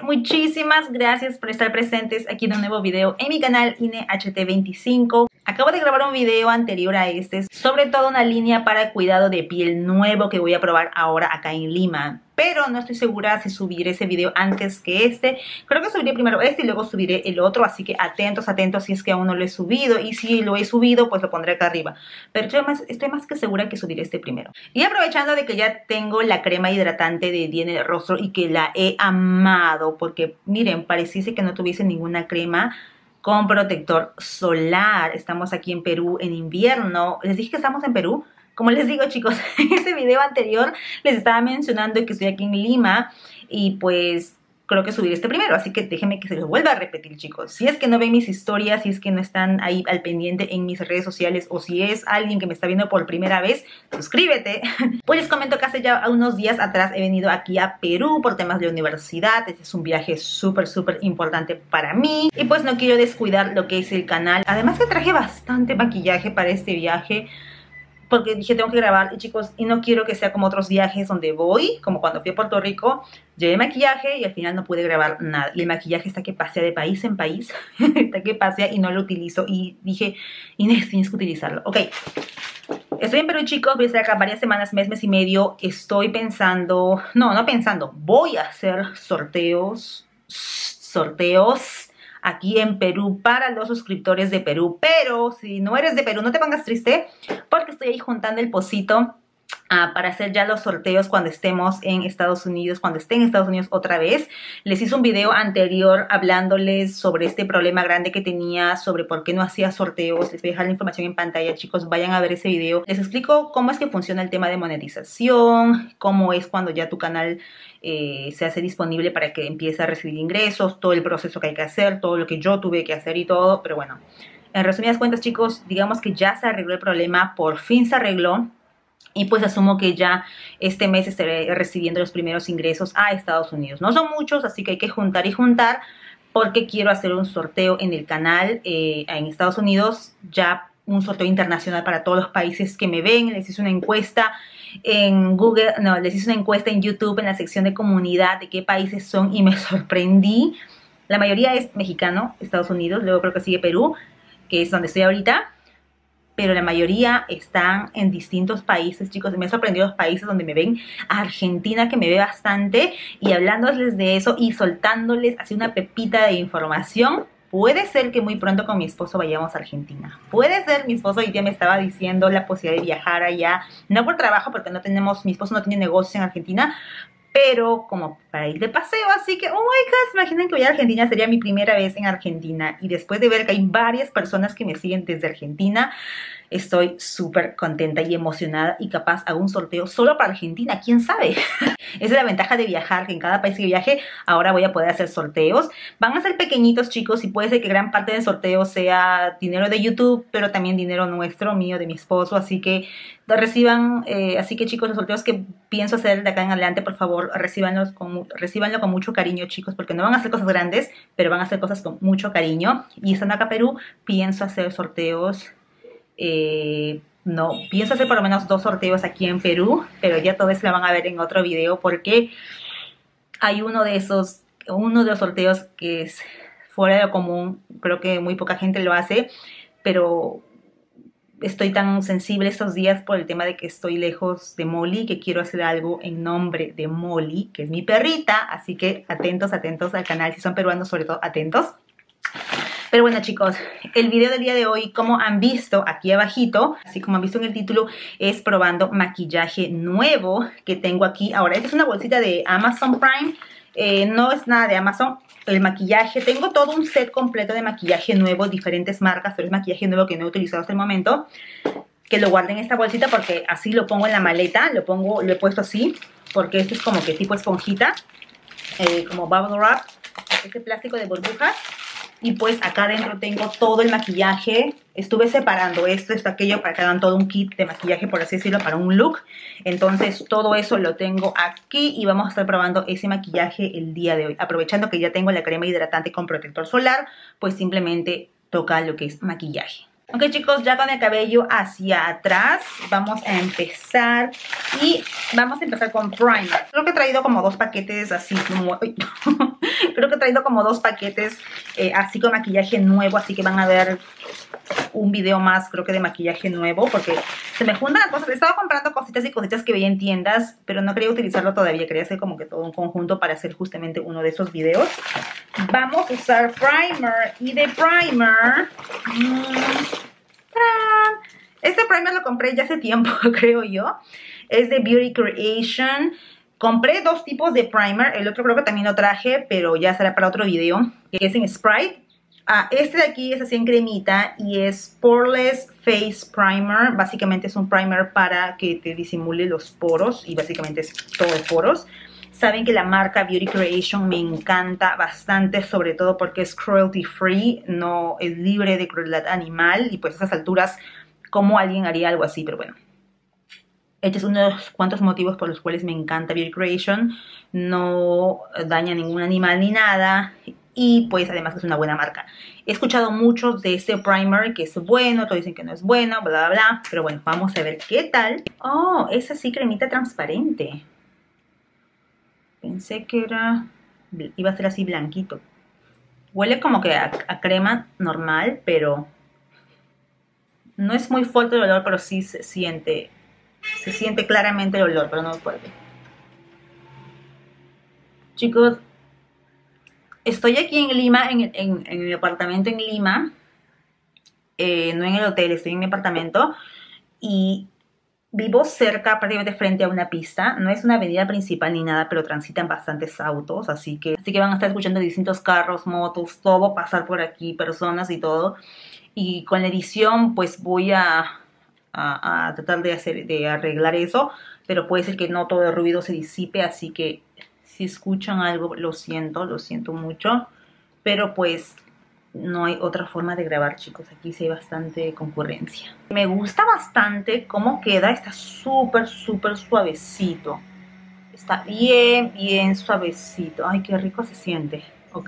muchísimas gracias por estar presentes aquí en un nuevo video en mi canal IneHT25. Acabo de grabar un video anterior a este, sobre todo una línea para cuidado de piel nuevo que voy a probar ahora acá en Lima. Pero no estoy segura si subiré ese video antes que este. Creo que subiré primero este y luego subiré el otro, así que atentos si es que aún no lo he subido. Y si lo he subido, pues lo pondré acá arriba. Pero estoy más que segura que subiré este primero. Y aprovechando de que ya tengo la crema hidratante de Día en el rostro y que la he amado, porque miren, pareciese que no tuviese ninguna crema con protector solar. Estamos aquí en Perú en invierno. Les dije que estamos en Perú. Como les digo, chicos, en ese video anterior les estaba mencionando que estoy aquí en Lima y pues creo que subiré este primero, así que déjenme que se los vuelva a repetir, chicos. Si es que no ven mis historias, si es que no están ahí al pendiente en mis redes sociales o si es alguien que me está viendo por primera vez, suscríbete. Pues les comento que hace ya unos días atrás he venido aquí a Perú por temas de universidad. Este es un viaje súper importante para mí y pues no quiero descuidar lo que es el canal. Además que traje bastante maquillaje para este viaje, porque dije tengo que grabar y chicos, y no quiero que sea como otros viajes donde voy, como cuando fui a Puerto Rico, llevé maquillaje y al final no pude grabar nada. Y el maquillaje está que pasea de país en país, está que pasea y no lo utilizo. Y dije, Inés, tienes que utilizarlo. Ok, estoy en Perú, chicos, voy a estar acá varias semanas, mes y medio. Estoy pensando, no pensando, voy a hacer sorteos aquí en Perú para los suscriptores de Perú. Pero si no eres de Perú, no te pongas triste, porque estoy ahí juntando el pocito para hacer ya los sorteos cuando estemos en Estados Unidos, cuando esté en Estados Unidos otra vez. Les hice un video anterior hablándoles sobre este problema grande que tenía, sobre por qué no hacía sorteos. Les voy a dejar la información en pantalla, chicos, vayan a ver ese video. Les explico cómo es que funciona el tema de monetización, cómo es cuando ya tu canal se hace disponible para que empiece a recibir ingresos, todo el proceso que hay que hacer, todo lo que yo tuve que hacer y todo. Pero bueno, en resumidas cuentas, chicos, digamos que ya se arregló el problema, por fin se arregló. Y pues asumo que ya este mes estaré recibiendo los primeros ingresos a Estados Unidos. No son muchos, así que hay que juntar y juntar, porque quiero hacer un sorteo en el canal en Estados Unidos, ya un sorteo internacional para todos los países que me ven. Les hice una encuesta en Google, no, les hice una encuesta en YouTube en la sección de comunidad de qué países son y me sorprendí. La mayoría es mexicano, Estados Unidos, luego creo que sigue Perú, que es donde estoy ahorita. Pero la mayoría están en distintos países, chicos. Me ha sorprendido los países donde me ven. Argentina, que me ve bastante. Y hablándoles de eso y soltándoles así una pepita de información. Puede ser que muy pronto con mi esposo vayamos a Argentina. Puede ser, mi esposo hoy día me estaba diciendo la posibilidad de viajar allá. No por trabajo, porque mi esposo no tiene negocios en Argentina. Pero como para ir de paseo, así que, oh my God, imaginen que voy a Argentina, sería mi primera vez en Argentina. Y después de ver que hay varias personas que me siguen desde Argentina, estoy súper contenta y emocionada y capaz hago un sorteo solo para Argentina, ¿quién sabe? Esa es la ventaja de viajar, que en cada país que viaje ahora voy a poder hacer sorteos. Van a ser pequeñitos, chicos, y puede ser que gran parte del sorteo sea dinero de YouTube, pero también dinero nuestro, mío, de mi esposo, así que reciban, chicos, los sorteos que pienso hacer de acá en adelante, por favor, recíbanlo con mucho cariño, chicos, porque no van a hacer cosas grandes, pero van a hacer cosas con mucho cariño. Y estando acá en Perú, pienso hacer sorteos. No, pienso hacer por lo menos 2 sorteos aquí en Perú, pero ya todo eso lo van a ver en otro video, porque hay uno de los sorteos que es fuera de lo común. Creo que muy poca gente lo hace, pero estoy tan sensible estos días por el tema de que estoy lejos de Molly, que quiero hacer algo en nombre de Molly, que es mi perrita. Así que atentos al canal, si son peruanos sobre todo, atentos. Pero bueno, chicos, el video del día de hoy, como han visto aquí abajito, así como han visto en el título, es probando maquillaje nuevo que tengo aquí. Ahora, esta es una bolsita de Amazon Prime, no es nada de Amazon. El maquillaje, tengo todo un set completo de maquillaje nuevo, diferentes marcas, pero es maquillaje nuevo que no he utilizado hasta el momento. Que lo guarde en esta bolsita porque así lo pongo en la maleta, lo he puesto así, porque este es como que tipo esponjita, como bubble wrap, este plástico de burbujas. Y pues acá adentro tengo todo el maquillaje. Estuve separando esto, aquello, para que hagan todo un kit de maquillaje, por así decirlo, para un look. Entonces todo eso lo tengo aquí y vamos a estar probando ese maquillaje el día de hoy. Aprovechando que ya tengo la crema hidratante con protector solar, pues simplemente toca lo que es maquillaje. Ok chicos, ya con el cabello hacia atrás vamos a empezar y vamos a empezar con primer. Creo que he traído como 2 paquetes así como... Creo que he traído como 2 paquetes así con maquillaje nuevo, así que van a ver un video más creo que de maquillaje nuevo porque se me juntan las cosas. Estaba comprando cositas y cositas que veía en tiendas, pero no quería utilizarlo todavía, quería hacer como que todo un conjunto para hacer justamente uno de esos videos. Vamos a usar primer y de primer... Este primer lo compré ya hace tiempo, creo yo. Es de Beauty Creation. Compré 2 tipos de primer. El otro creo que también lo traje, pero ya será para otro video. Que es en Sprite. Este de aquí es así en cremita y es Poreless Face Primer. Básicamente es un primer para que te disimule los poros y básicamente es todo de poros. Saben que la marca Beauty Creation me encanta bastante, sobre todo porque es cruelty free, no es libre de crueldad animal y pues a esas alturas, ¿cómo alguien haría algo así? Pero bueno, este es uno de los cuantos motivos por los cuales me encanta Beauty Creation. No daña a ningún animal ni nada y pues además es una buena marca. He escuchado muchos de este primer que es bueno, otros dicen que no es bueno, bla bla bla, pero bueno, vamos a ver qué tal. Oh, es así cremita transparente. Pensé que iba a ser así blanquito. Huele como que a crema normal, pero no es muy fuerte el olor, pero sí se siente. Se siente claramente el olor, pero no es fuerte. Chicos, estoy aquí en Lima, en mi apartamento en Lima. No en el hotel, estoy en mi apartamento. Y vivo cerca, prácticamente frente a una pista. No es una avenida principal ni nada, pero transitan bastantes autos. Así que van a estar escuchando distintos carros, motos, todo pasar por aquí, personas y todo. Y con la edición, pues voy a tratar de arreglar eso. Pero puede ser que no todo el ruido se disipe. Así que si escuchan algo, lo siento mucho. Pero pues no hay otra forma de grabar, chicos. Aquí sí hay bastante concurrencia. Me gusta bastante cómo queda. Está súper suavecito. Está bien suavecito. Ay, qué rico se siente. Ok.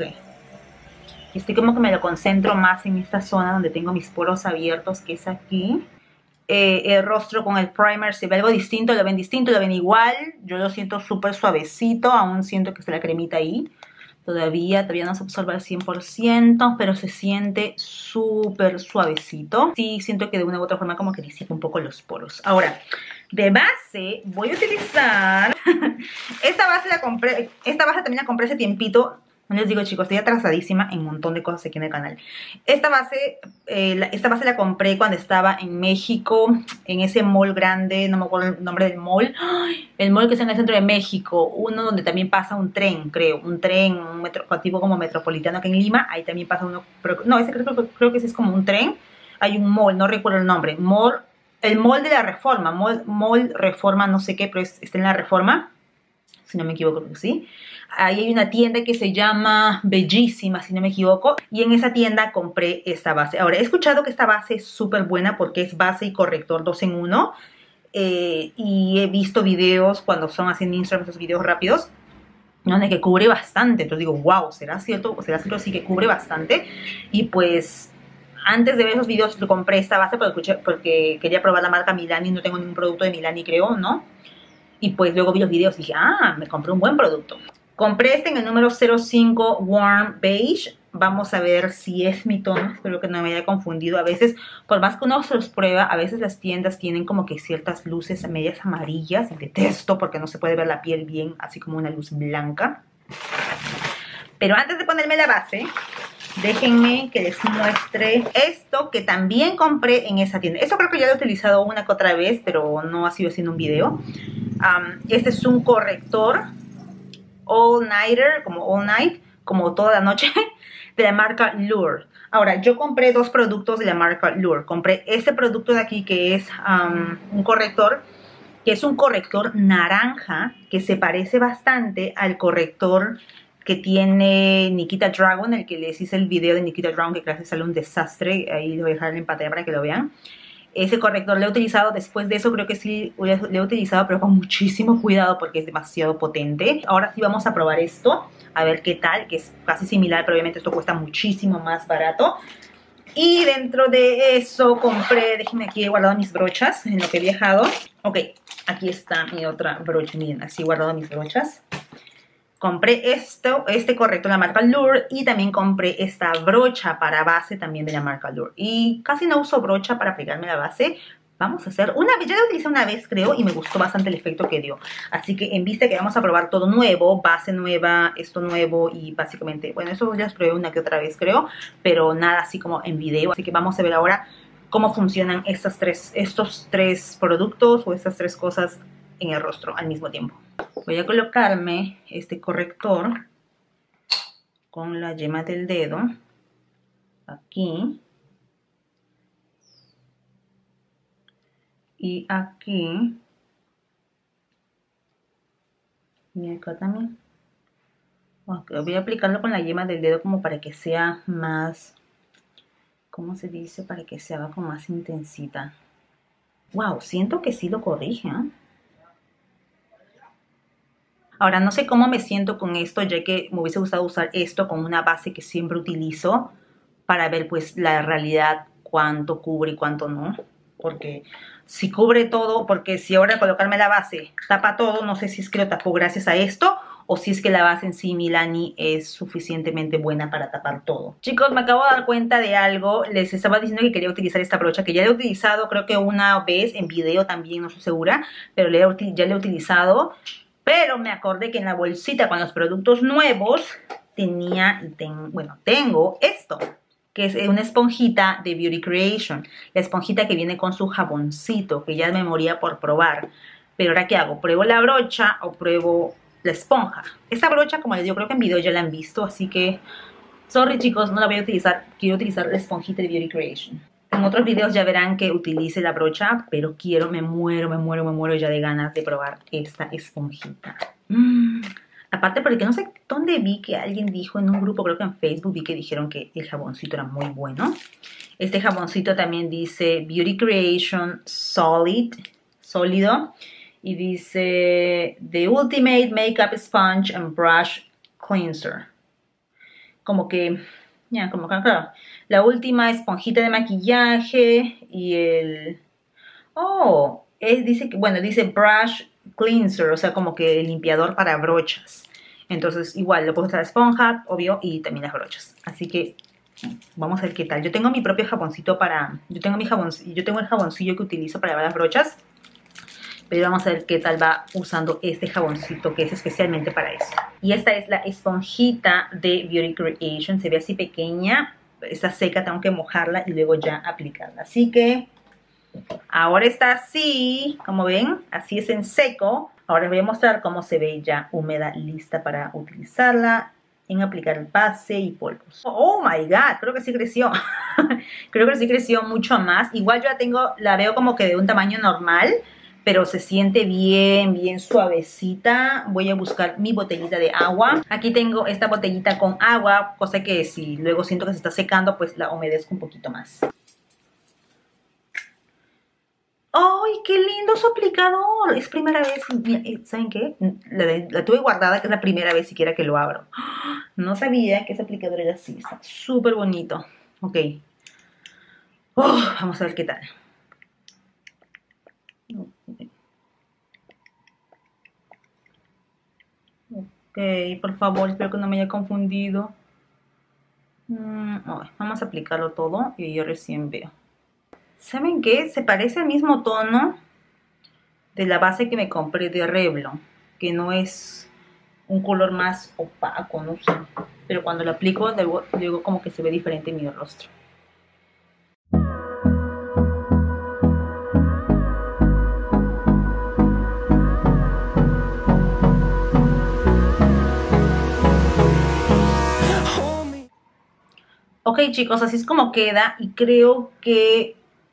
Y estoy como que me lo concentro más en esta zona donde tengo mis poros abiertos, que es aquí. El rostro con el primer se ve algo distinto, lo ven igual. Yo lo siento súper suavecito. Aún siento que está la cremita ahí. Todavía no se absorbe al 100%, pero se siente súper suavecito. Sí, siento que de una u otra forma como que disipa un poco los poros. Ahora, de base voy a utilizar... Esta base también la compré hace tiempito. No les digo, chicos, estoy atrasadísima en un montón de cosas aquí en el canal. Esta base la compré cuando estaba en México, en ese mall grande, no me acuerdo el nombre del mall. ¡Ay! El mall que está en el centro de México, uno donde también pasa un tren, creo. Un tren, tipo como metropolitano que en Lima, ahí también pasa uno. Pero, no, ese creo que ese es como un tren. Hay un mall, no recuerdo el nombre. El mall de la Reforma, mall Reforma, no sé qué, pero está en la Reforma. Si no me equivoco, creo que sí. Ahí hay una tienda que se llama Bellísima, si no me equivoco. Y en esa tienda compré esta base. Ahora, he escuchado que esta base es súper buena porque es base y corrector 2 en 1. Y he visto videos cuando son así en Instagram, esos videos rápidos, donde que cubre bastante. Entonces digo, wow, ¿será cierto? ¿Será cierto? Sí que cubre bastante. Y pues... Antes de ver esos videos compré esta base porque quería probar la marca Milani. No tengo ningún producto de Milani, creo, ¿no? Y pues luego vi los videos y dije, me compré un buen producto. Compré este en el número 05 Warm Beige. Vamos a ver si es mi tono. Espero que no me haya confundido. A veces, por más que uno se los prueba, a veces las tiendas tienen como que ciertas luces medias amarillas. Y detesto porque no se puede ver la piel bien, así como una luz blanca. Pero antes de ponerme la base, déjenme que les muestre esto que también compré en esa tienda. Esto creo que ya lo he utilizado una que otra vez, pero no ha sido haciendo un video. Este es un corrector all nighter, como all night, como toda la noche, de la marca Lure. Ahora, yo compré 2 productos de la marca Lure. Compré este producto de aquí que es un corrector, que es un corrector naranja, que se parece bastante al corrector que tiene Nikita Dragon, el que les hice el video de Nikita Dragon, que casi sale un desastre. Ahí lo voy a dejar en pantalla para que lo vean. Ese corrector lo he utilizado, después de eso creo que sí lo he utilizado, pero con muchísimo cuidado porque es demasiado potente. Ahora sí vamos a probar esto, a ver qué tal, que es casi similar, pero obviamente esto cuesta muchísimo más barato. Y dentro de eso compré, déjenme aquí, he guardado mis brochas en lo que he viajado. Ok, aquí está mi otra brocha, miren, así he guardado mis brochas. Compré este corrector de la marca Lure y también compré esta brocha para base también de la marca Lure. Y casi no uso brocha para pegarme la base. Vamos a hacer una vez, ya la utilicé una vez creo y me gustó bastante el efecto que dio. Así que en vista que vamos a probar todo nuevo, base nueva, esto nuevo y básicamente, bueno, eso ya los probé una que otra vez creo, pero nada así como en video. Así que vamos a ver ahora cómo funcionan estos tres productos o estas tres cosas en el rostro al mismo tiempo. Voy a colocarme este corrector con la yema del dedo aquí y aquí y acá también. Okay, voy a aplicarlo con la yema del dedo como para que sea más, ¿cómo se dice? Para que se haga con más intensita. Wow, siento que sí lo corrige, ¿eh? Ahora, no sé cómo me siento con esto, ya que me hubiese gustado usar esto con una base que siempre utilizo para ver pues la realidad, cuánto cubre y cuánto no. Porque si cubre todo, porque si ahora colocarme la base tapa todo, no sé si es que lo tapó gracias a esto o si es que la base en sí, Milani, es suficientemente buena para tapar todo. Chicos, me acabo de dar cuenta de algo. Les estaba diciendo que quería utilizar esta brocha, que ya la he utilizado creo que una vez en video también, no estoy segura, pero ya la he utilizado. Pero me acordé que en la bolsita con los productos nuevos tengo esto, que es una esponjita de Beauty Creation. La esponjita que viene con su jaboncito, que ya me moría por probar. Pero ahora, ¿qué hago? ¿Pruebo la brocha o pruebo la esponja? Esta brocha, como les digo, creo que en video ya la han visto, así que, sorry chicos, no la voy a utilizar. Quiero utilizar la esponjita de Beauty Creation. En otros videos ya verán que utilice la brocha, pero me muero ya de ganas de probar esta esponjita. Aparte, porque no sé dónde vi que alguien dijo en un grupo, creo que en Facebook vi que dijeron que el jaboncito era muy bueno. Este jaboncito también dice Beauty Creation sólido. Y dice The Ultimate Makeup Sponge and Brush Cleanser. Como que, claro, la última esponjita de maquillaje y el... Oh, dice que, bueno, dice brush cleanser, o sea, como que el limpiador para brochas. Entonces, igual, le puedo usar la esponja, obvio, y también las brochas. Así que, vamos a ver qué tal. Yo tengo mi propio jaboncito yo tengo el jaboncillo que utilizo para lavar las brochas. Pero vamos a ver qué tal va usando este jaboncito que es especialmente para eso. Y esta es la esponjita de Beauty Creation. Se ve así pequeña. Está seca, tengo que mojarla y luego ya aplicarla. Así que ahora está así, como ven, así es en seco. Ahora les voy a mostrar cómo se ve ya húmeda, lista para utilizarla en aplicar base y polvos. Oh my god, creo que sí creció. Creo que sí creció mucho más. Igual yo la veo como que de un tamaño normal, pero se siente bien suavecita. Voy a buscar mi botellita de agua. Aquí tengo esta botellita con agua, cosa que si luego siento que se está secando, pues la humedezco un poquito más. ¡Ay, qué lindo su aplicador! Es primera vez, ¿saben qué? La tuve guardada, que es la primera vez siquiera que lo abro. No sabía que ese aplicador era así, está súper bonito. Ok. Vamos a ver qué tal. Ok, por favor, espero que no me haya confundido. Vamos a aplicarlo todo y yo recién veo. ¿Saben qué? Se parece al mismo tono de la base que me compré de Revlon, que no es un color más opaco, no sé. Pero cuando lo aplico, luego como que se ve diferente en mi rostro. Ok chicos, así es como queda y creo que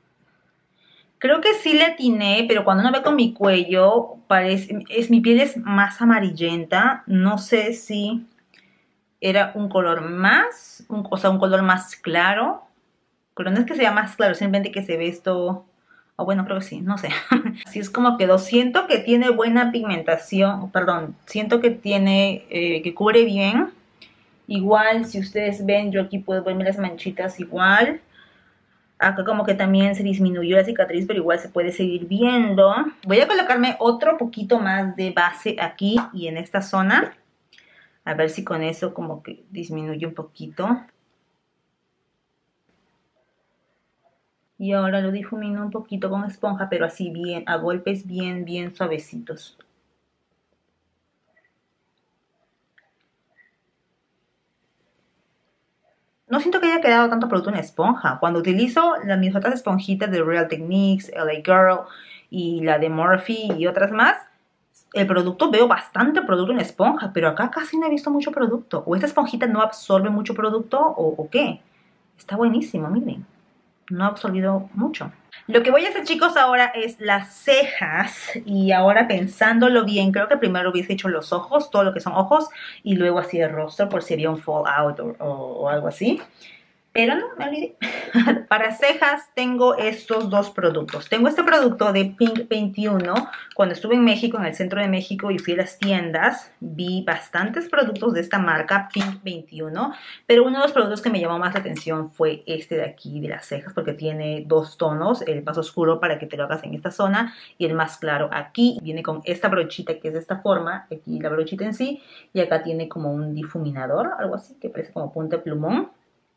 sí le atiné, pero cuando uno ve con mi cuello, mi piel es más amarillenta. No sé si era un color un color más claro. Pero no es que sea más claro, simplemente que se ve esto... O bueno, creo que sí, no sé. Así es como quedó. Siento que tiene buena pigmentación, perdón, siento que tiene, que cubre bien. Igual, si ustedes ven, yo aquí puedo verme las manchitas igual. Acá como que también se disminuyó la cicatriz, pero igual se puede seguir viendo. Voy a colocarme otro poquito más de base aquí y en esta zona. A ver si con eso como que disminuye un poquito. Y ahora lo difumino un poquito con esponja, pero así bien, a golpes bien, bien suavecitos. No siento que haya quedado tanto producto en esponja. Cuando utilizo mis otras esponjitas de Real Techniques, LA Girl y la de Morphe y otras más, el producto, veo bastante producto en esponja, pero acá casi no he visto mucho producto. O esta esponjita no absorbe mucho producto o qué. Está buenísimo, miren. No ha absorbido mucho. Lo que voy a hacer, chicos, ahora es las cejas. Y ahora pensándolo bien, creo que primero hubiese hecho los ojos, todo lo que son ojos, y luego así el rostro por si había un fallout o algo así. Pero no, me olvidé. Para cejas tengo estos dos productos. Tengo este producto de Pink 21. Cuando estuve en México, en el centro de México, y fui a las tiendas, vi bastantes productos de esta marca, Pink 21. Pero uno de los productos que me llamó más la atención fue este de aquí, de las cejas, porque tiene dos tonos. El más oscuro para que te lo hagas en esta zona y el más claro aquí. Viene con esta brochita que es de esta forma, aquí la brochita en sí. Y acá tiene como un difuminador, algo así, que parece como punta de plumón.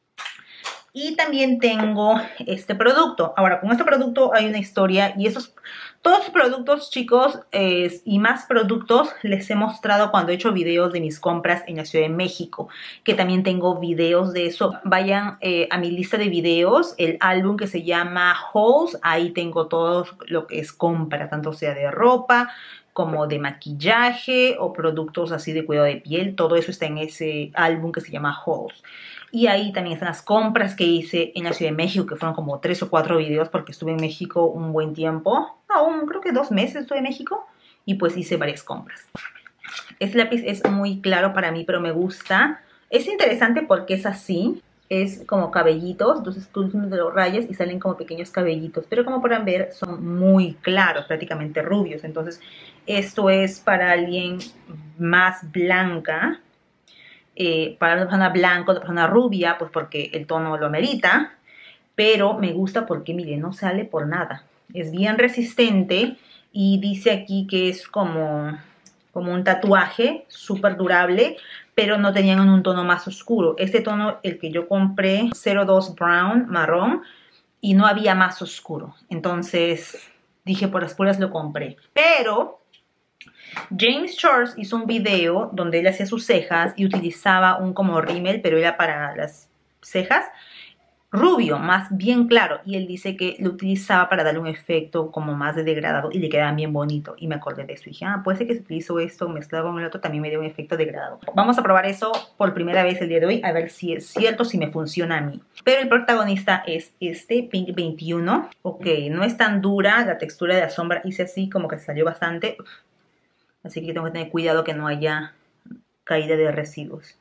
Y también tengo este producto. Ahora, con este producto hay una historia y todos los productos, chicos, y más productos les he mostrado cuando he hecho videos de mis compras en la Ciudad de México, que también tengo videos de eso. Vayan a mi lista de videos, el álbum que se llama Hauls, ahí tengo todo lo que es compra, tanto sea de ropa, como de maquillaje o productos así de cuidado de piel. Todo eso está en ese álbum que se llama Hauls. Y ahí también están las compras que hice en la Ciudad de México, que fueron como 3 o 4 videos porque estuve en México un buen tiempo. Creo que 2 meses estuve en México y pues hice varias compras. Este lápiz es muy claro para mí, pero me gusta. Es interesante porque es así. Es como cabellitos, entonces tú lo rayas y salen como pequeños cabellitos. Pero como podrán ver, son muy claros, prácticamente rubios. Entonces, esto es para alguien más blanca. Para una persona blanca, una persona rubia, pues porque el tono lo amerita, pero me gusta porque, miren, no sale por nada. Es bien resistente y dice aquí que es como un tatuaje súper durable, pero no tenían un tono más oscuro. Este tono, el que yo compré, 02 Brown, marrón, y no había más oscuro. Entonces dije, por las puras lo compré. Pero James Charles hizo un video donde él hacía sus cejas y utilizaba un como rímel, pero era para las cejas rubio, más bien claro. Y él dice que lo utilizaba para darle un efecto como más de degradado y le quedaban bien bonito. Y me acordé de eso y dije, puede ser que si utilizo esto mezclado con el otro también me dé un efecto degradado. Vamos a probar eso por primera vez el día de hoy, a ver si es cierto, si me funciona a mí. Pero el protagonista es este Pink 21. Ok, no es tan dura, la textura de la sombra hice así como que salió bastante. Así que tengo que tener cuidado que no haya caída de residuos.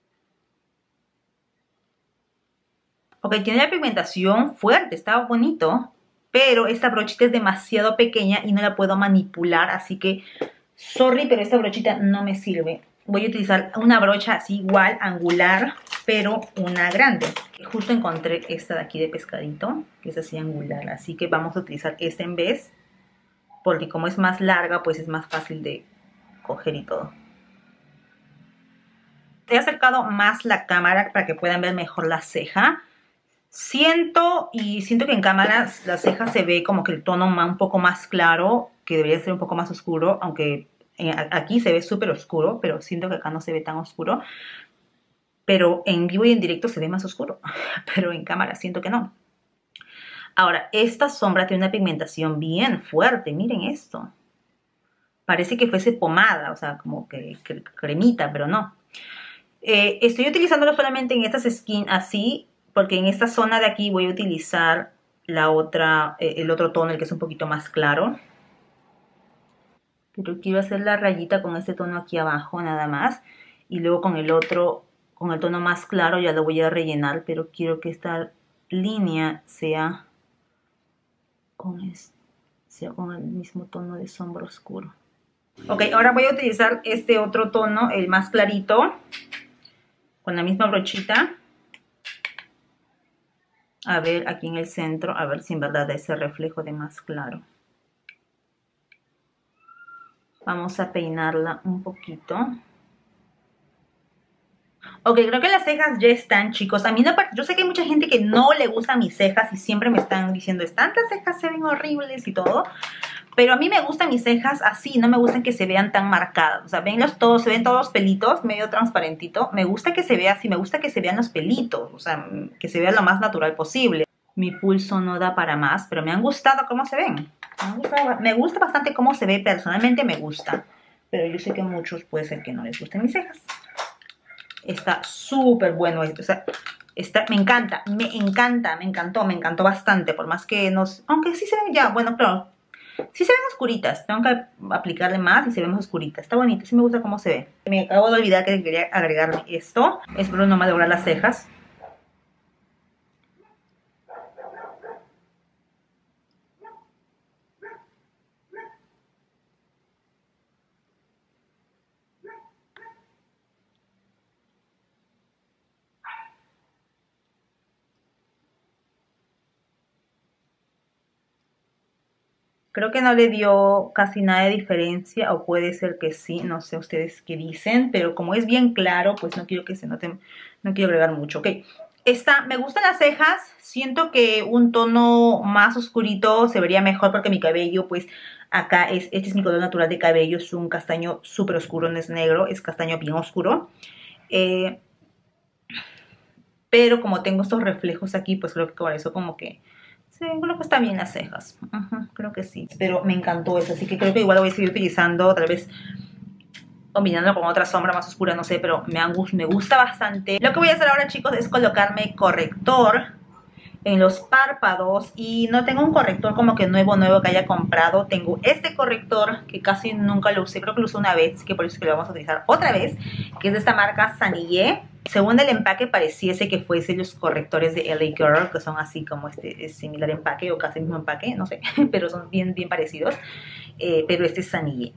Ok, tiene la pigmentación fuerte, está bonito, pero esta brochita es demasiado pequeña y no la puedo manipular, así que, sorry, pero esta brochita no me sirve. Voy a utilizar una brocha así igual, angular, pero una grande. Justo encontré esta de aquí de pescadito, que es así angular, así que vamos a utilizar esta en vez, porque como es más larga, pues es más fácil de coger y todo. He acercado más la cámara para que puedan ver mejor la ceja. Siento que en cámaras la ceja se ve como que el tono un poco más claro, que debería ser un poco más oscuro, aunque aquí se ve súper oscuro, pero siento que acá no se ve tan oscuro. Pero en vivo y en directo se ve más oscuro, pero en cámara siento que no. Ahora, esta sombra tiene una pigmentación bien fuerte, miren esto. Parece que fuese pomada, o sea, como que cremita, pero no. Estoy utilizándolo solamente en estas skins así, porque en esta zona de aquí voy a utilizar el otro tono, el que es un poquito más claro. Pero quiero hacer la rayita con este tono aquí abajo nada más. Y luego con el otro, con el tono más claro ya lo voy a rellenar, pero quiero que esta línea sea con el mismo tono de sombra oscuro. Ok, ahora voy a utilizar este otro tono, el más clarito, con la misma brochita. A ver, aquí en el centro, a ver si en verdad da ese reflejo de más claro. Vamos a peinarla un poquito. Ok, creo que las cejas ya están, chicos. A mí no, yo sé que hay mucha gente que no le gustan mis cejas y siempre me están diciendo, tantas cejas se ven horribles y todo. Pero a mí me gustan mis cejas así, no me gustan que se vean tan marcadas. O sea, se ven todos los pelitos, medio transparentito. Me gusta que se vea así, me gusta que se vean los pelitos. O sea, que se vea lo más natural posible. Mi pulso no da para más, pero me han gustado cómo se ven. Me gusta bastante cómo se ve, personalmente me gusta. Pero yo sé que a muchos puede ser que no les gusten mis cejas. Está súper bueno esto, o sea, me encanta, me encantó bastante, por más que nos, aunque sí se ven ya, bueno, claro, sí se ven oscuritas, tengo que aplicarle más y se ven más oscuritas, está bonito, sí me gusta cómo se ve. Me acabo de olvidar que quería agregarme esto, espero no malograr las cejas. Creo que no le dio casi nada de diferencia, o puede ser que sí, no sé ustedes qué dicen, pero como es bien claro, pues no quiero que se noten, no quiero agregar mucho, ok. Me gustan las cejas, siento que un tono más oscurito se vería mejor porque mi cabello, pues acá este es mi color natural de cabello, es un castaño súper oscuro, no es negro, es castaño bien oscuro. Eh, pero como tengo estos reflejos aquí, pues creo que por eso como que sí, creo que está bien las cejas. Creo que sí. Pero me encantó eso, así que creo que igual lo voy a seguir utilizando, tal vez combinándolo con otra sombra más oscura, no sé, pero me gusta bastante. Lo que voy a hacer ahora, chicos, es colocarme corrector en los párpados, y no tengo un corrector como que nuevo que haya comprado. Tengo este corrector que casi nunca lo usé, creo que lo usé una vez, así que por eso es que lo vamos a utilizar otra vez, que es de esta marca Sanillé. Según el empaque pareciese que fuese los correctores de LA Girl, que son así como es similar empaque o casi el mismo empaque, no sé, pero son bien parecidos, pero este es Sanillé.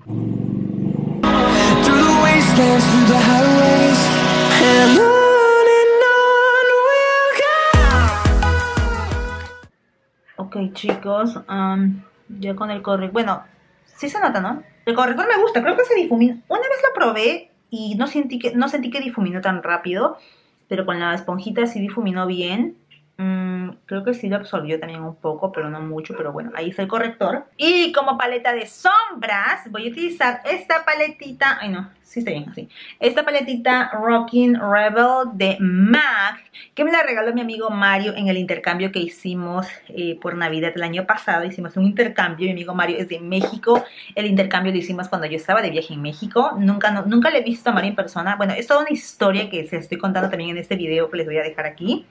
Ok, chicos, ya con el corrector, bueno, sí se nota, ¿no? El corrector me gusta, creo que se difumina. Una vez lo probé y no sentí que difuminó tan rápido, pero con la esponjita sí difuminó bien. Creo que sí lo absorbió también un poco, pero no mucho, pero bueno, ahí está el corrector. Y como paleta de sombras, voy a utilizar esta paletita, ay no, sí está bien así. Esta paletita Rockin' Rebel de MAC, que me la regaló mi amigo Mario en el intercambio que hicimos por Navidad el año pasado. Hicimos un intercambio, mi amigo Mario es de México, el intercambio lo hicimos cuando yo estaba de viaje en México. Nunca le he visto a Mario en persona. Bueno, es toda una historia que se estoy contando también en este video que les voy a dejar aquí.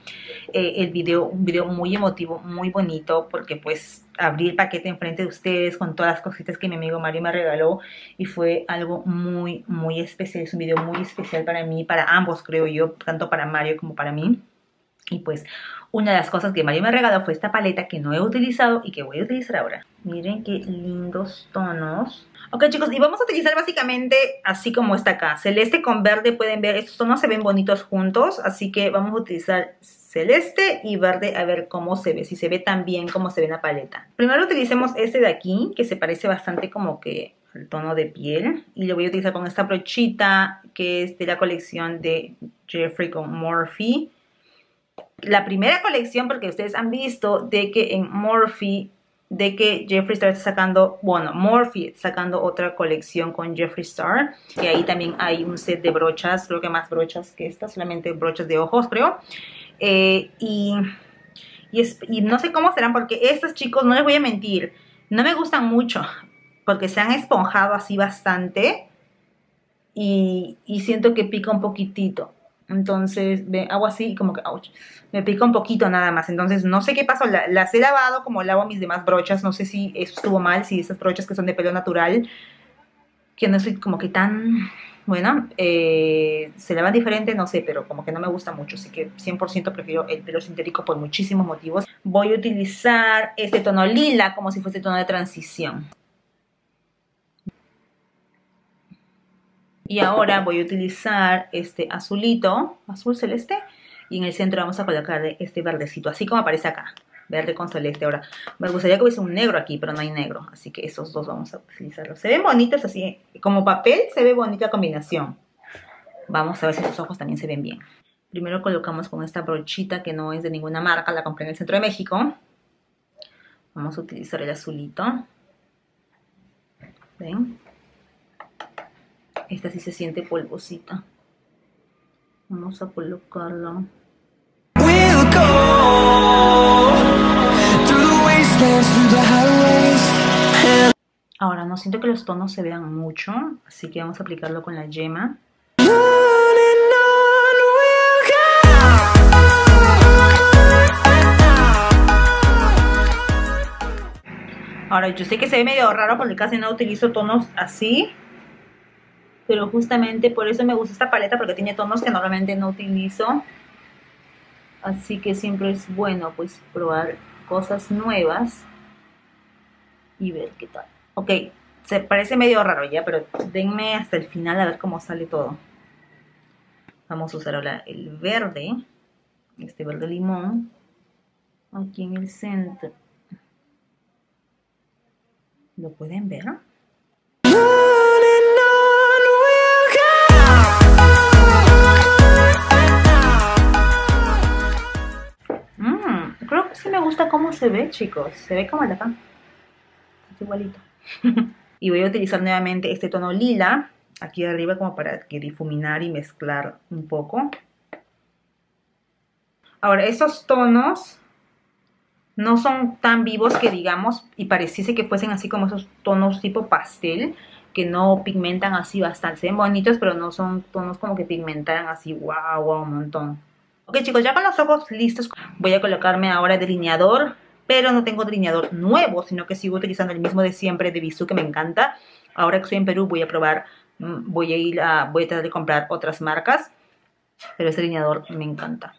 Un video muy emotivo, muy bonito, porque pues abrí el paquete enfrente de ustedes con todas las cositas que mi amigo Mario me regaló, y fue algo muy especial. Es un video muy especial para mí, para ambos creo yo, tanto para Mario como para mí. Y pues una de las cosas que Mario me regaló fue esta paleta que no he utilizado y que voy a utilizar ahora. Miren qué lindos tonos. Ok, chicos, y vamos a utilizar básicamente así como está acá. Celeste con verde, pueden ver, estos tonos se ven bonitos juntos, así que vamos a utilizar celeste y verde a ver cómo se ve, si se ve tan bien como se ve en la paleta. Primero utilicemos este de aquí, que se parece bastante como que el tono de piel, y lo voy a utilizar con esta brochita que es de la colección de Jeffree con Morphe. La primera colección, porque ustedes han visto de que en Morphe, de que Jeffree Star está sacando, bueno, Morphe está sacando otra colección con Jeffree Star, que ahí también hay un set de brochas, creo que más brochas que esta, solamente brochas de ojos, creo. Y no sé cómo serán, porque estos, chicos, no les voy a mentir, no me gustan mucho, porque se han esponjado así bastante, y siento que pica un poquitito. Entonces hago así y como que ouch, me pica un poquito nada más. Entonces no sé qué pasó, las he lavado como lavo mis demás brochas. No sé si eso estuvo mal, si esas brochas que son de pelo natural, que no soy como que tan bueno, se lavan diferente, no sé, pero como que no me gusta mucho, así que 100% prefiero el pelo sintético por muchísimos motivos. Voy a utilizar este tono lila como si fuese tono de transición. Y ahora voy a utilizar este azulito, azul celeste, Y en el centro vamos a colocar este verdecito, así como aparece acá. Verde con celeste. Ahora, me gustaría que hubiese un negro aquí, pero no hay negro. Así que esos dos vamos a utilizarlos. Se ven bonitos así. Como papel se ve bonita la combinación. Vamos a ver si los ojos también se ven bien. Primero colocamos con esta brochita que no es de ninguna marca. La compré en el centro de México. Vamos a utilizar el azulito. ¿Ven? Esta sí se siente polvosita. Vamos a colocarlo. Ahora no siento que los tonos se vean mucho, así que vamos a aplicarlo con la yema. Ahora yo sé que se ve medio raro porque casi no utilizo tonos así, pero justamente por eso me gusta esta paleta, porque tiene tonos que normalmente no utilizo. Así que siempre es bueno pues probar cosas nuevas y ver qué tal. Ok, se parece medio raro ya, pero denme hasta el final a ver cómo sale todo. Vamos a usar ahora el verde, este verde limón, aquí en el centro. ¿Lo pueden ver? Creo que sí me gusta cómo se ve, chicos. Se ve como el de acá. Es igualito. Y voy a utilizar nuevamente este tono lila aquí arriba como para que difuminar y mezclar un poco. Ahora, estos tonos no son tan vivos que digamos, y pareciese que fuesen así como esos tonos tipo pastel, que no pigmentan así bastante. Se ven bonitos, pero no son tonos como que pigmentaran así, wow, un montón. Ok, chicos, ya con los ojos listos, voy a colocarme ahora delineador, pero no tengo delineador nuevo, sino que sigo utilizando el mismo de siempre de Bisú, que me encanta. Ahora que estoy en Perú voy a probar, voy a tratar de comprar otras marcas, pero este delineador me encanta.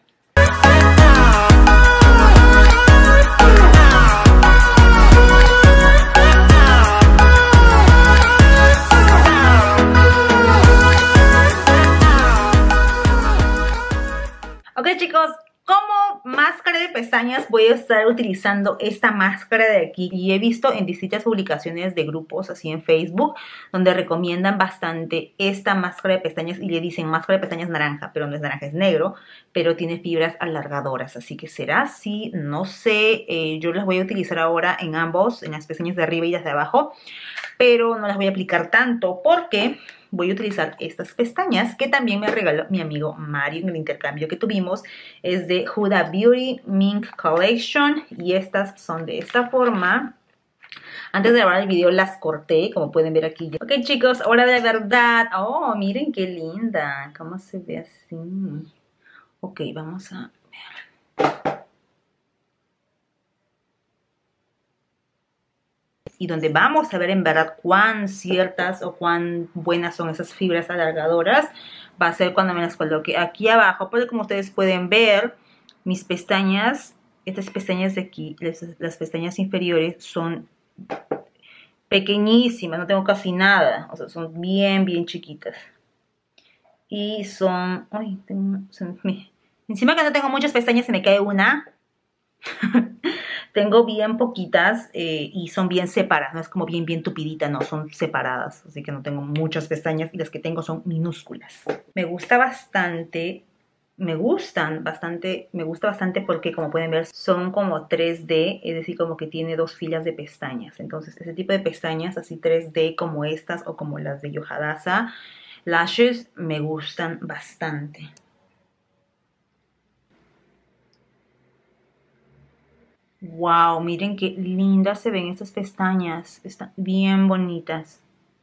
Ok, chicos, como máscara de pestañas voy a estar utilizando esta máscara de aquí. Y he visto en distintas publicaciones de grupos así en Facebook donde recomiendan bastante esta máscara de pestañas y le dicen máscara de pestañas naranja, pero no es naranja, es negro, pero tiene fibras alargadoras. Así que será así, no sé, yo las voy a utilizar ahora en ambos, en las pestañas de arriba y las de abajo, pero no las voy a aplicar tanto porque voy a utilizar estas pestañas que también me regaló mi amigo Mario en el intercambio que tuvimos. Es de Huda Beauty Mink Collection y estas son de esta forma. Antes de grabar el video las corté, como pueden ver aquí. Ok, chicos, ahora de verdad. Oh, miren qué linda. ¿Cómo se ve así? Ok, vamos a ver. Y donde vamos a ver en verdad cuán ciertas o cuán buenas son esas fibras alargadoras va a ser cuando me las coloque aquí abajo, porque como ustedes pueden ver, mis pestañas, estas pestañas de aquí, las pestañas inferiores son pequeñísimas, no tengo casi nada, o sea, son bien chiquitas. Y son, ay, encima que no tengo muchas pestañas se me cae una. Tengo bien poquitas y son bien separadas, no es como bien tupidita, no, son separadas, así que no tengo muchas pestañas y las que tengo son minúsculas. Me gusta bastante, me gusta bastante porque como pueden ver son como 3D, es decir, como que tiene dos filas de pestañas. Entonces ese tipo de pestañas así 3D como estas o como las de Yoga Daza Lashes me gustan bastante. Wow, miren qué lindas se ven estas pestañas. Están bien bonitas.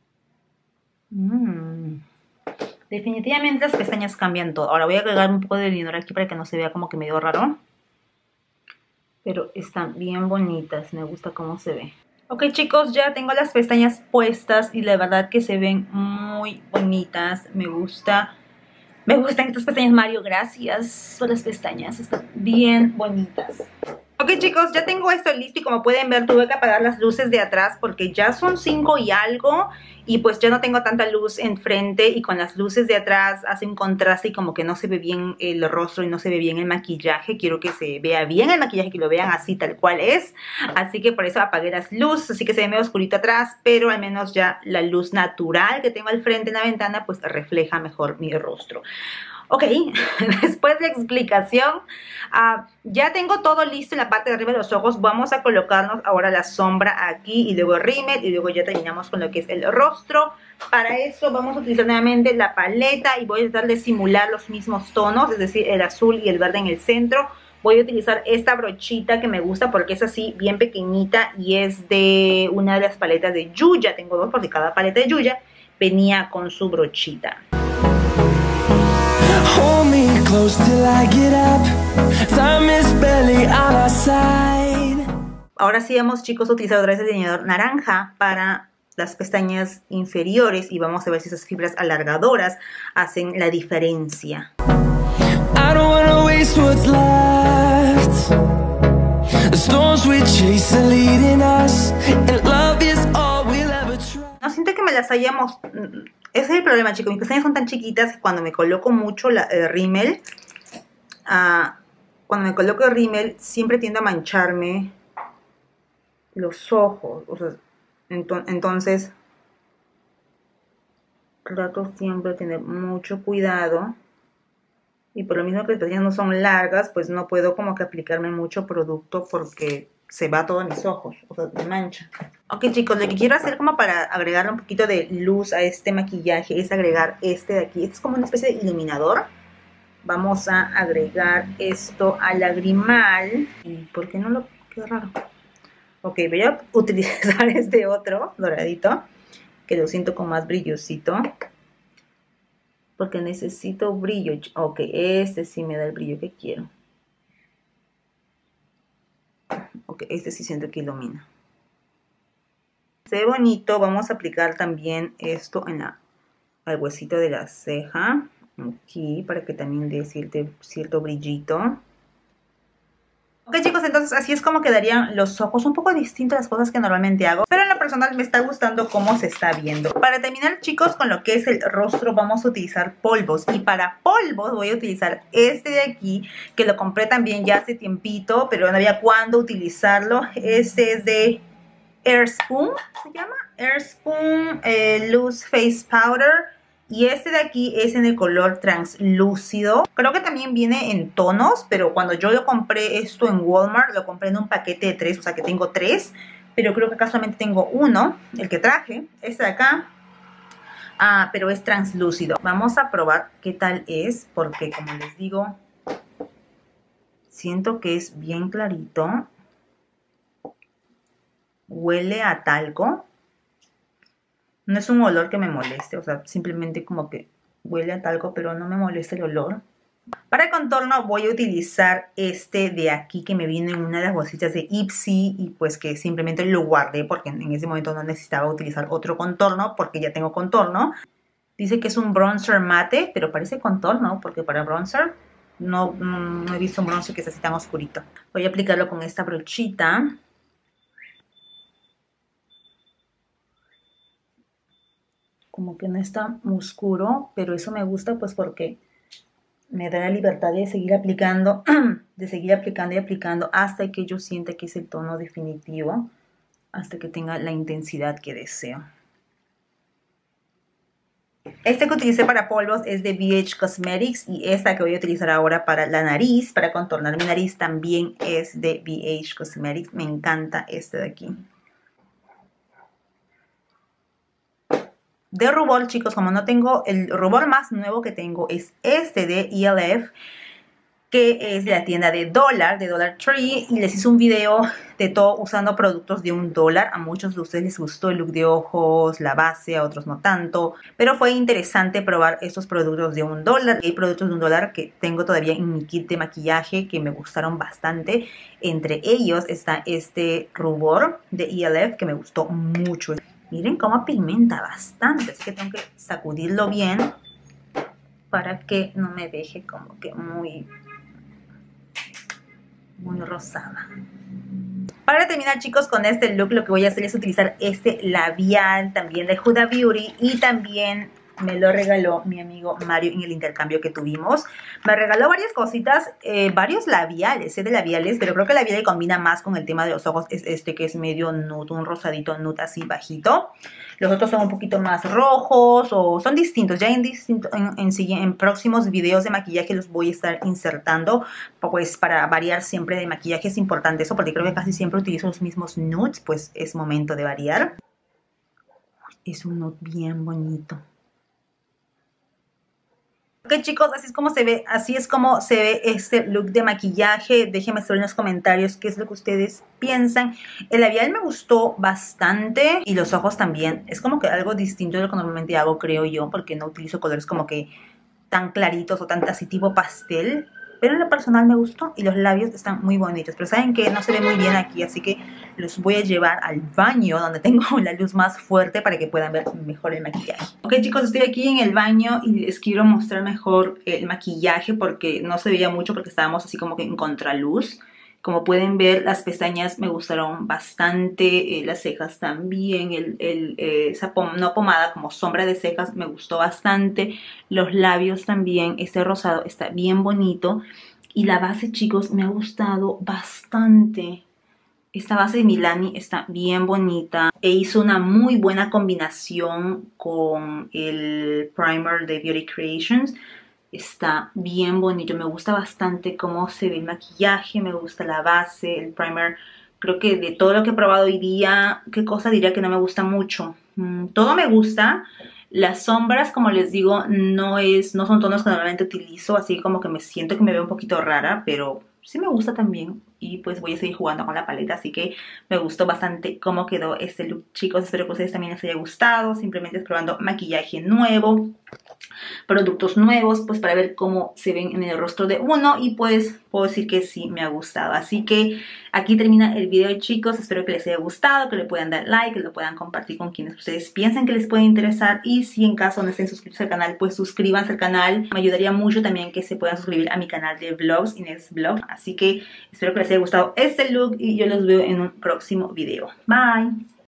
Definitivamente las pestañas cambian todo. Ahora voy a agregar un poco de delineador aquí para que no se vea como que medio raro. Pero están bien bonitas. Me gusta cómo se ve. Ok, chicos, ya tengo las pestañas puestas y la verdad que se ven muy bonitas. Me gustan estas pestañas, Mario. Gracias por las pestañas. Están bien bonitas. Ok chicos, ya tengo esto listo y como pueden ver tuve que apagar las luces de atrás porque ya son 5 y algo y pues ya no tengo tanta luz enfrente y con las luces de atrás hace un contraste y como que no se ve bien el rostro y no se ve bien el maquillaje. Quiero que se vea bien el maquillaje, que lo vean así tal cual es, así que por eso apagué las luces, así que se ve medio oscurito atrás, pero al menos ya la luz natural que tengo al frente en la ventana pues refleja mejor mi rostro. Ok, después de explicación, ya tengo todo listo en la parte de arriba de los ojos. Vamos a colocarnos ahora la sombra aquí y luego el rímel y luego ya terminamos con lo que es el rostro. Para eso vamos a utilizar nuevamente la paleta y voy a tratar de simular los mismos tonos, es decir, el azul y el verde en el centro. Voy a utilizar esta brochita que me gusta porque es así bien pequeñita y es de una de las paletas de Yuya. Tengo dos porque cada paleta de Yuya venía con su brochita. Hold me close till I get up. Time is barely on our side. Ahora sí vamos, chicos, a utilizar otra vez el delineador naranja para las pestañas inferiores y vamos a ver si esas fibras alargadoras hacen la diferencia. I don't wanna waste what's left. The storms we chase are leading us, and love is all we'll ever try. No siento que me las hayamos... Ese es el problema, chicos. Mis pestañas son tan chiquitas que cuando me coloco mucho el rímel, siempre tiendo a mancharme los ojos. O sea, entonces, trato siempre de tener mucho cuidado. Y por lo mismo que las pestañas no son largas, pues no puedo como que aplicarme mucho producto porque se va todo en mis ojos, o sea, me mancha. Ok chicos, lo que quiero hacer como para agregarle un poquito de luz a este maquillaje es agregar este de aquí. Este es como una especie de iluminador. Vamos a agregar esto al lagrimal. ¿Y por qué no lo...? Qué raro. Ok, voy a utilizar este otro doradito, que lo siento con más brillosito. Porque necesito brillo. Ok, este sí me da el brillo que quiero. Ok, este sí siento que ilumina. Se ve bonito. Vamos a aplicar también esto en al huesito de la ceja. Aquí, para que también dé cierto brillito. Ok chicos, entonces así es como quedarían los ojos, un poco distinto a las cosas que normalmente hago, pero en lo personal me está gustando cómo se está viendo. Para terminar chicos con lo que es el rostro vamos a utilizar polvos, y para polvos voy a utilizar este de aquí, que lo compré también ya hace tiempito, pero no había cuándo utilizarlo. Este es de Airspoon, se llama Airspoon Loose Face Powder. Y este de aquí es en el color translúcido. Creo que también viene en tonos, pero cuando yo lo compré esto en Walmart, lo compré en un paquete de 3, o sea que tengo 3. Pero creo que acá solamente tengo uno, el que traje, este de acá. Pero es translúcido. Vamos a probar qué tal es, porque como les digo, siento que es bien clarito. Huele a talco. No es un olor que me moleste, o sea, simplemente como que huele a talco, pero no me molesta el olor. Para el contorno voy a utilizar este de aquí que me vino en una de las bolsitas de Ipsy y pues que simplemente lo guardé porque en ese momento no necesitaba utilizar otro contorno porque ya tengo contorno. Dice que es un bronzer mate, pero parece contorno porque para bronzer no he visto un bronzer que sea así tan oscurito. Voy a aplicarlo con esta brochita. Como que no está muy oscuro, pero eso me gusta pues porque me da la libertad de seguir aplicando, y aplicando hasta que yo sienta que es el tono definitivo, hasta que tenga la intensidad que deseo. Este que utilicé para polvos es de BH Cosmetics y esta que voy a utilizar ahora para la nariz, para contornar mi nariz, también es de BH Cosmetics. Me encanta este de aquí. De rubor, chicos, como no tengo, el rubor más nuevo que tengo es este de ELF, que es de la tienda de Dollar Tree, y les hice un video de todo usando productos de $1. A muchos de ustedes les gustó el look de ojos, la base, a otros no tanto, pero fue interesante probar estos productos de $1. Hay productos de $1 que tengo todavía en mi kit de maquillaje que me gustaron bastante. Entre ellos está este rubor de ELF que me gustó mucho. Miren cómo pigmenta bastante, así que tengo que sacudirlo bien para que no me deje como que muy muy rosada. Para terminar, chicos, con este look lo que voy a hacer es utilizar este labial también de Huda Beauty y también me lo regaló mi amigo Mario en el intercambio que tuvimos. Me regaló varias cositas, varios labiales, de labiales, pero creo que el labial que combina más con el tema de los ojos es este que es medio nude, un rosadito nude así bajito. Los otros son un poquito más rojos o son distintos. Ya en próximos videos de maquillaje los voy a estar insertando, pues para variar siempre de maquillaje es importante eso, porque creo que casi siempre utilizo los mismos nudes, pues es momento de variar. Es un nude bien bonito. Ok, chicos, así es como se ve este look de maquillaje. Déjenme saber en los comentarios qué es lo que ustedes piensan. El labial me gustó bastante y los ojos también. Es como que algo distinto de lo que normalmente hago, creo yo, porque no utilizo colores como que tan claritos o tan así tipo pastel. Pero en lo personal me gustó y los labios están muy bonitos. Pero saben que no se ve muy bien aquí, así que los voy a llevar al baño donde tengo la luz más fuerte para que puedan ver mejor el maquillaje. Ok, chicos, estoy aquí en el baño y les quiero mostrar mejor el maquillaje porque no se veía mucho porque estábamos así como que en contraluz. Como pueden ver, las pestañas me gustaron bastante, las cejas también, esa no pomada, como sombra de cejas me gustó bastante. Los labios también, este rosado está bien bonito. Y la base, chicos, me ha gustado bastante. Esta base de Milani está bien bonita. E hizo una muy buena combinación con el primer de Beauty Creations. Está bien bonito, me gusta bastante cómo se ve el maquillaje, me gusta la base, el primer. Creo que de todo lo que he probado hoy día, ¿qué cosa diría que no me gusta mucho? Todo me gusta. Las sombras, como les digo, no son tonos que normalmente utilizo, así como que me siento que me veo un poquito rara, pero sí me gusta también. Y pues voy a seguir jugando con la paleta, así que me gustó bastante cómo quedó este look, chicos. Espero que a ustedes también les haya gustado. Simplemente probando maquillaje nuevo, productos nuevos, pues para ver cómo se ven en el rostro de uno. Y pues puedo decir que sí me ha gustado. Así que aquí termina el video, chicos. Espero que les haya gustado, que le puedan dar like, que lo puedan compartir con quienes ustedes piensan que les puede interesar. Y si en caso no estén suscritos al canal, pues suscríbanse al canal. Me ayudaría mucho también que se puedan suscribir a mi canal de vlogs, Inés Vlog. Así que espero que les haya gustado este look y yo los veo en un próximo video. Bye.